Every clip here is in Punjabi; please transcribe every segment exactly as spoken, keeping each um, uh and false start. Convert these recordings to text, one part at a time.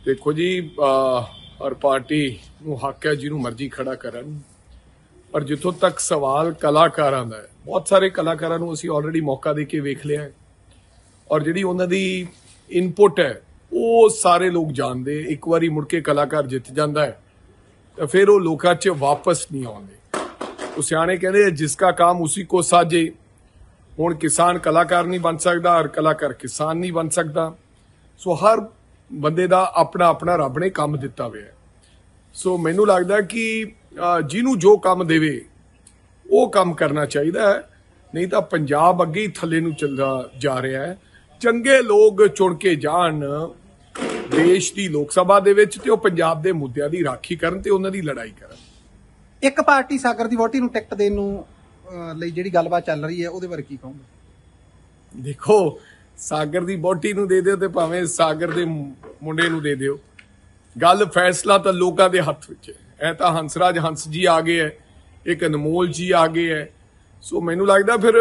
देखो जी हर पार्टी ਨੂੰ ਹੱਕ ਹੈ ਜਿਹਨੂੰ ਮਰਜ਼ੀ ਖੜਾ ਕਰਨ ਪਰ ਜਿੱਥੋਂ ਤੱਕ ਸਵਾਲ ਕਲਾਕਾਰਾਂ ਦਾ ਹੈ ਬਹੁਤ ਸਾਰੇ ਕਲਾਕਾਰਾਂ ਨੂੰ ਅਸੀਂ ਆਲਰੇਡੀ ਮੌਕਾ ਦੇ ਕੇ ਵੇਖ ਲਿਆ ਹੈ ਔਰ ਜਿਹੜੀ ਉਹਨਾਂ ਦੀ ਇਨਪੁਟ ਹੈ ਉਹ ਸਾਰੇ ਲੋਕ ਜਾਣਦੇ ਇੱਕ ਵਾਰੀ ਮੁੜ ਕੇ ਕਲਾਕਾਰ ਜਿੱਤ ਜਾਂਦਾ ਹੈ ਤਾਂ ਫਿਰ ਉਹ ਲੋਕਾਂ 'ਚ ਵਾਪਸ ਨਹੀਂ ਆਉਂਦੇ ਉਹ ਸਿਆਣੇ ਕਹਿੰਦੇ ਜਿਸਕਾ ਕੰਮ ਉसी को साजे ਹੁਣ ਕਿਸਾਨ ਕਲਾਕਾਰ ਨਹੀਂ ਬਣ ਸਕਦਾ ਔਰ ਕਲਾਕਾਰ ਕਿਸਾਨ ਨਹੀਂ ਬਣ ਸਕਦਾ ਸੋ ਹਰ ਬੰਦੇ ਦਾ ਆਪਣਾ ਆਪਣਾ ਰੱਬ ਨੇ ਕੰਮ ਦਿੱਤਾ ਹੋਇਆ ਸੋ ਮੈਨੂੰ ਲੱਗਦਾ ਕਿ ਜਿਹਨੂੰ ਜੋ ਕੰਮ ਦੇਵੇ ਉਹ ਕੰਮ ਕਰਨਾ ਚਾਹੀਦਾ ਹੈ ਨਹੀਂ ਤਾਂ ਪੰਜਾਬ ਅੱਗੇ ਹੀ ਥੱਲੇ ਨੂੰ ਚੱਲਦਾ ਜਾ ਰਿਹਾ ਹੈ ਚੰਗੇ ਲੋਕ ਚੁਣ ਕੇ ਜਾਣ ਦੇਸ਼ ਦੀ ਲੋਕ ਸਭਾ ਦੇ ਵਿੱਚ ਤੇ ਉਹ ਪੰਜਾਬ ਦੇ ਮੁੱਦਿਆਂ ਦੀ ਰਾਖੀ ਕਰਨ ਤੇ ਉਹਨਾਂ ਦੀ ਲੜਾਈ ਕਰਨ ਇੱਕ ਪਾਰਟੀ ਸਾਗਰ ਦੀ ਵੋਟੀ ਨੂੰ ਟਿਕਟ ਦੇਣ ਨੂੰ ਲਈ ਜਿਹੜੀ ਗੱਲਬਾਤ ਚੱਲ ਰਹੀ ਹੈ ਉਹਦੇ ਬਾਰੇ ਕੀ ਕਹੋਗੇ ਦੇਖੋ ਸਾਗਰ ਦੀ ਬੋਟੀ ਨੂੰ ਦੇ ਦਿਓ ਤੇ ਭਾਵੇਂ ਸਾਗਰ ਦੇ ਮੁੰਡੇ ਨੂੰ ਦੇ ਦਿਓ ਗੱਲ ਫੈਸਲਾ ਤਾਂ ਲੋਕਾਂ ਦੇ ਹੱਥ ਵਿੱਚ ਹੈ ਇਹ ਤਾਂ ਹੰਸਰਾਜ ਹੰਸ ਜੀ ਆ ਗਏ ਹੈ ਇੱਕ ਅਨਮੋਲ ਜੀ ਆ ਗਏ ਹੈ ਸੋ ਮੈਨੂੰ ਲੱਗਦਾ ਫਿਰ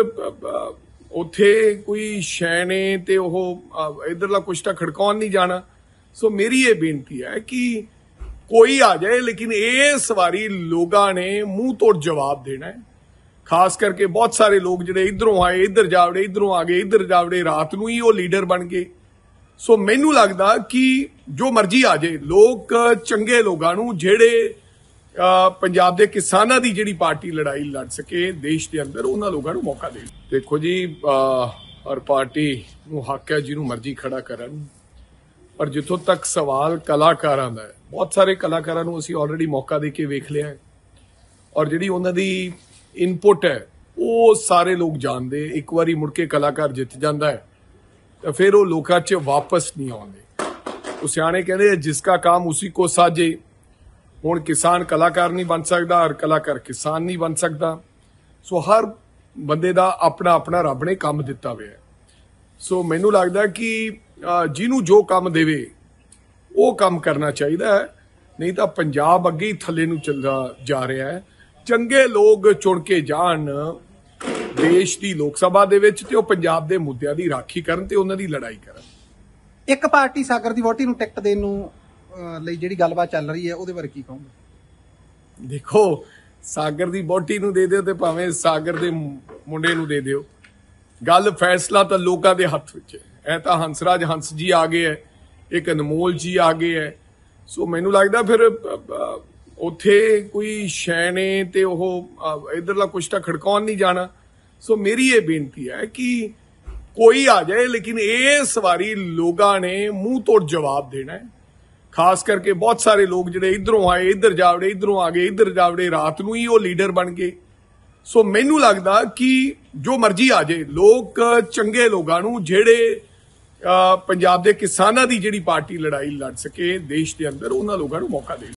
ਉੱਥੇ ਕੋਈ ਸ਼ੈ ਨੇ ਤੇ ਉਹ ਇਧਰਲਾ ਕੁਛ ਤਾਂ ਖੜਕਾਉਣ ਨਹੀਂ ਜਾਣਾ ਸੋ ਮੇਰੀ ਇਹ ਬੇਨਤੀ ਹੈ ਕਿ ਕੋਈ ਆ ਜਾਏ ਲੇਕਿਨ ਇਸ ਵਾਰੀ ਲੋਕਾਂ ਨੇ ਮੂੰਹ ਤੋੜ ਜਵਾਬ ਦੇਣਾ ਹੈ ਖਾਸ ਕਰਕੇ ਬਹੁਤ ਸਾਰੇ ਲੋਕ ਜਿਹੜੇ ਇਧਰੋਂ ਆਏ ਇਧਰ ਜਾਵੜੇ ਇਧਰੋਂ ਆ ਗਏ ਇਧਰ ਜਾਵੜੇ ਰਾਤ ਨੂੰ ਹੀ ਉਹ ਲੀਡਰ ਬਣ ਗਏ ਸੋ ਮੈਨੂੰ ਲੱਗਦਾ ਕਿ ਜੋ ਮਰਜ਼ੀ ਆ ਜਾਏ ਲੋਕ ਚੰਗੇ ਲੋਕਾਂ ਨੂੰ ਜਿਹੜੇ ਪੰਜਾਬ ਦੇ ਕਿਸਾਨਾਂ ਦੀ ਜਿਹੜੀ ਪਾਰਟੀ ਲੜਾਈ ਲੜ ਸਕੇ ਦੇਸ਼ ਦੇ ਅੰਦਰ ਉਹਨਾਂ ਲੋਕਾਂ ਨੂੰ ਮੌਕਾ ਦੇ ਦੇਖੋ ਜੀ ਹਰ ਪਾਰਟੀ ਨੂੰ ਹੱਕ ਹੈ ਜਿਹਨੂੰ ਮਰਜ਼ੀ ਖੜਾ ਕਰਨ ਪਰ ਜਿੱਥੋਂ ਤੱਕ ਸਵਾਲ ਕਲਾਕਾਰਾਂ ਦਾ ਹੈ ਬਹੁਤ ਸਾਰੇ ਕਲਾਕਾਰਾਂ ਨੂੰ ਅਸੀਂ ਆਲਰੇਡੀ ਮੌਕਾ ਦੇ ਕੇ ਵੇਖ ਲਿਆ ਹੈ ਔਰ ਜਿਹੜੀ ਉਹਨਾਂ ਦੀ ਇਨਪੁਟ ਹੈ ਉਹ ਸਾਰੇ ਲੋਕ ਜਾਣਦੇ ਇੱਕ ਵਾਰੀ ਮੁੜ ਕੇ ਕਲਾਕਾਰ ਜਿੱਤ ਜਾਂਦਾ ਹੈ ਤਾਂ ਫਿਰ ਉਹ ਲੋਕਾਂ 'ਚ ਵਾਪਸ ਨਹੀਂ ਆਉਂਦੇ ਉਹ ਸਿਆਣੇ ਕਹਿੰਦੇ ਜਿਸਕਾ ਕੰਮ ਉसी को साजे ਹੁਣ ਕਿਸਾਨ ਕਲਾਕਾਰ ਨਹੀਂ ਬਣ ਸਕਦਾ ਔਰ ਕਲਾਕਾਰ ਕਿਸਾਨ ਨਹੀਂ ਬਣ ਸਕਦਾ ਸੋ ਹਰ ਬੰਦੇ ਦਾ ਆਪਣਾ ਆਪਣਾ ਰੱਬ ਨੇ ਕੰਮ ਦਿੱਤਾ ਹੋਇਆ ਸੋ ਮੈਨੂੰ ਲੱਗਦਾ ਕਿ ਜਿਹਨੂੰ ਜੋ ਕੰਮ ਦੇਵੇ ਉਹ ਕੰਮ ਕਰਨਾ ਚਾਹੀਦਾ ਹੈ ਨਹੀਂ ਤਾਂ ਪੰਜਾਬ ਅੱਗੇ ਹੀ ਥੱਲੇ ਨੂੰ ਚੱਲਦਾ ਜਾ ਰਿਹਾ ਹੈ ਚੰਗੇ ਲੋਕ ਚੁਣ ਕੇ ਜਾਣ ਦੇਸ਼ ਦੀ ਲੋਕ ਸਭਾ ਦੇ ਵਿੱਚ ਤੇ ਉਹ ਪੰਜਾਬ ਦੇ ਮੁੱਦਿਆਂ ਦੀ ਰਾਖੀ ਕਰਨ ਤੇ ਉਹਨਾਂ ਦੀ ਲੜਾਈ ਕਰਨ ਇੱਕ ਪਾਰਟੀ ਸਾਗਰ ਦੀ ਵੋਟੀ ਨੂੰ ਟਿਕਟ ਦੇਣ ਨੂੰ ਲਈ ਜਿਹੜੀ ਗੱਲਬਾਤ ਚੱਲ ਰਹੀ ਹੈ ਉਹਦੇ ਬਾਰੇ ਕੀ ਕਹੋਗੇ ਦੇਖੋ ਸਾਗਰ ਦੀ ਵੋਟੀ ਨੂੰ ਦੇ ਦਿਓ ਤੇ ਭਾਵੇਂ ਸਾਗਰ ਦੇ ਮੁੰਡੇ ਨੂੰ ਦੇ ਦਿਓ ਗੱਲ ਫੈਸਲਾ ਤਾਂ ਲੋਕਾਂ ਦੇ ਹੱਥ ਵਿੱਚ ਹੈ ਇਹ ਤਾਂ ਹੰਸਰਾਜ ਹੰਸ ਜੀ ਆ ਗਏ ਹੈ ਇੱਕ ਅਨਮੋਲ ਜੀ ਆ ਗਏ ਹੈ ਸੋ ਮੈਨੂੰ ਲੱਗਦਾ ਫਿਰ ਉੱਥੇ ਕੋਈ ਸ਼ੈ ਨੇ ਤੇ ਉਹ ਇਧਰਲਾ ਕੁਛ ਤਾਂ ਖੜਕਾਉਣ ਨਹੀਂ ਜਾਣਾ ਸੋ ਮੇਰੀ ਇਹ ਬੇਨਤੀ ਹੈ ਕਿ ਕੋਈ ਆ ਜਾਏ ਲੇਕਿਨ ਇਸ ਵਾਰੀ ਲੋਕਾਂ ਨੇ ਮੂੰਹ ਤੋੜ ਜਵਾਬ ਦੇਣਾ ਹੈ ਖਾਸ ਕਰਕੇ ਬਹੁਤ ਸਾਰੇ ਲੋਕ ਜਿਹੜੇ ਇਧਰੋਂ ਆਏ ਇਧਰ ਜਾਵੜੇ ਇਧਰੋਂ ਆ ਗਏ ਇਧਰ ਜਾਵੜੇ ਰਾਤ ਨੂੰ ਹੀ ਉਹ ਲੀਡਰ ਬਣ ਗਏ ਸੋ ਮੈਨੂੰ ਲੱਗਦਾ ਕਿ ਜੋ ਮਰਜ਼ੀ ਆ ਜਾਏ ਲੋਕ ਚੰਗੇ ਲੋਕਾਂ ਨੂੰ ਜਿਹੜੇ ਪੰਜਾਬ ਦੇ ਕਿਸਾਨਾਂ ਦੀ ਜਿਹੜੀ ਪਾਰਟੀ ਲੜਾਈ ਲੜ ਸਕੇ ਦੇਸ਼ ਦੇ ਅੰਦਰ ਉਹਨਾਂ ਲੋਕਾਂ ਨੂੰ ਮੌਕਾ ਦੇ